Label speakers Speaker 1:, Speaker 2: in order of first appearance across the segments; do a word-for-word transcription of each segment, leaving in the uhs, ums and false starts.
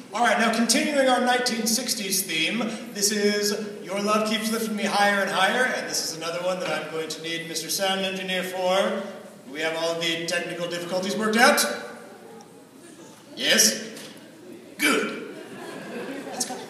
Speaker 1: All right, now continuing our nineteen sixties theme, this is Your Love Keeps Lifting Me Higher and Higher, and this is another one that I'm going to need Mister Sound Engineer for. Do we have all of the technical difficulties worked out? Yes? Good. Let's go.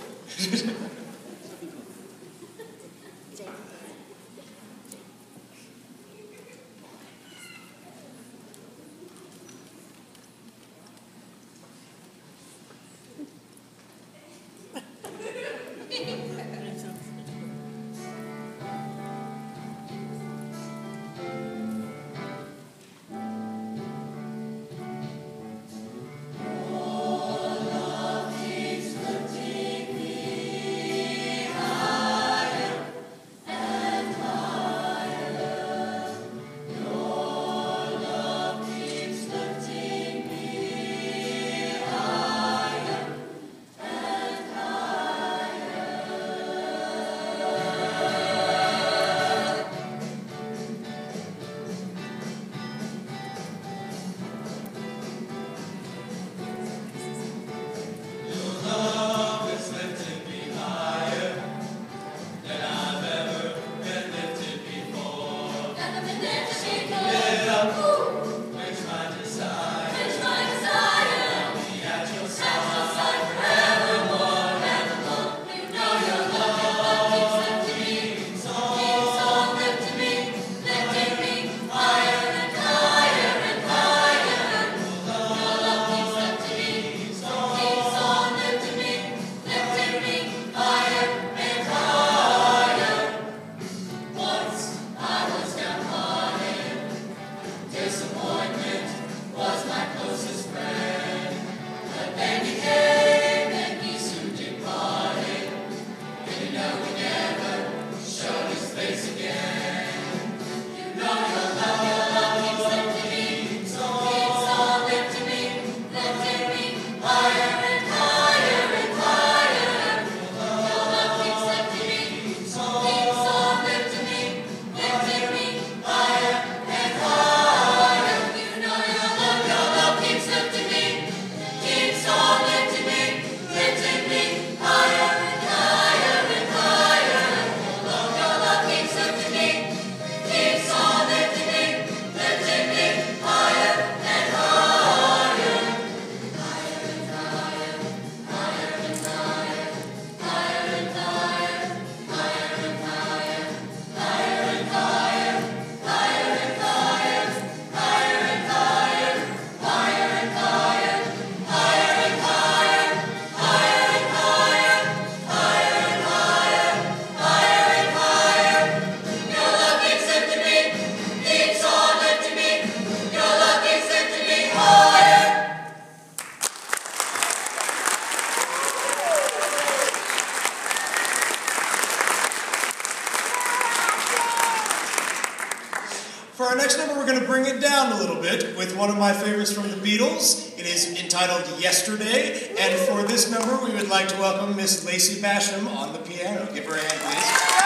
Speaker 1: For our next number, we're going to bring it down a little bit with one of my favorites from the Beatles. It is entitled Yesterday, and for this number, we would like to welcome Miss Lacey Basham on the piano. Give her a hand, please.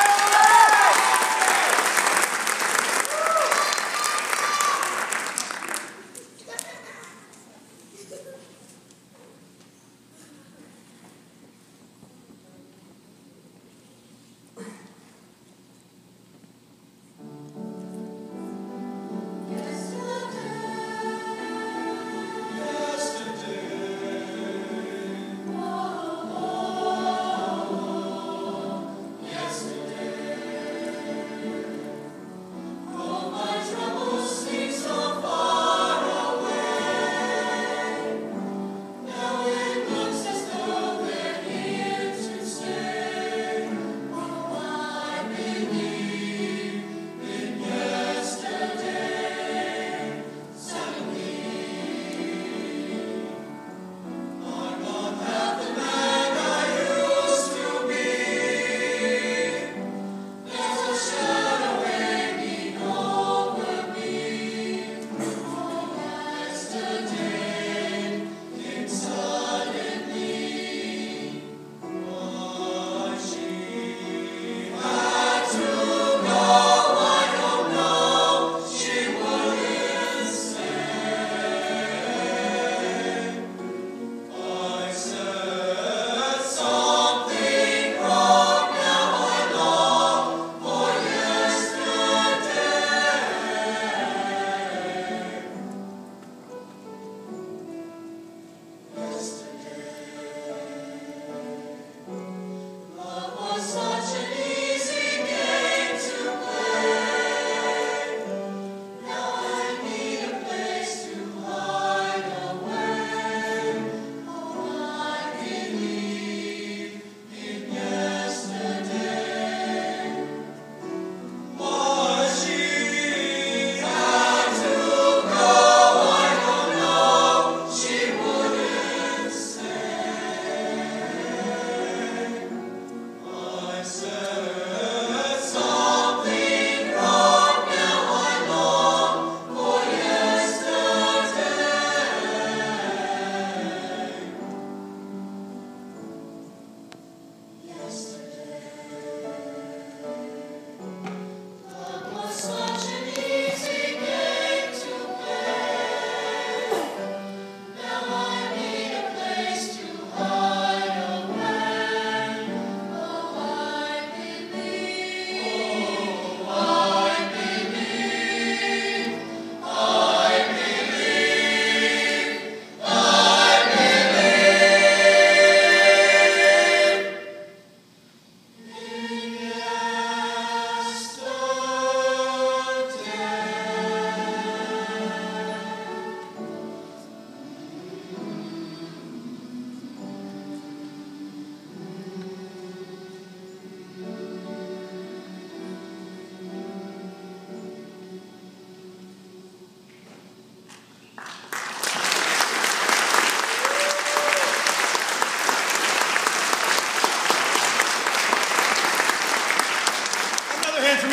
Speaker 2: Yesterday.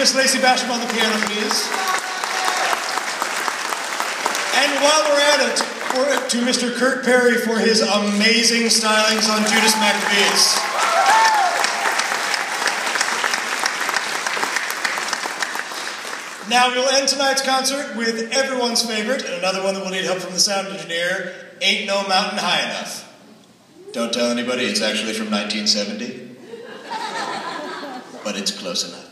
Speaker 1: Miss Lacey Basham on the piano, please. And while we're at it, for, to Mister Kurt Perry for his amazing stylings on Judas Maccabeus. Now we'll end tonight's concert with everyone's favorite, and another one that will need help from the sound engineer, Ain't No Mountain High Enough. Don't tell anybody, it's actually from nineteen seventy. But it's close enough.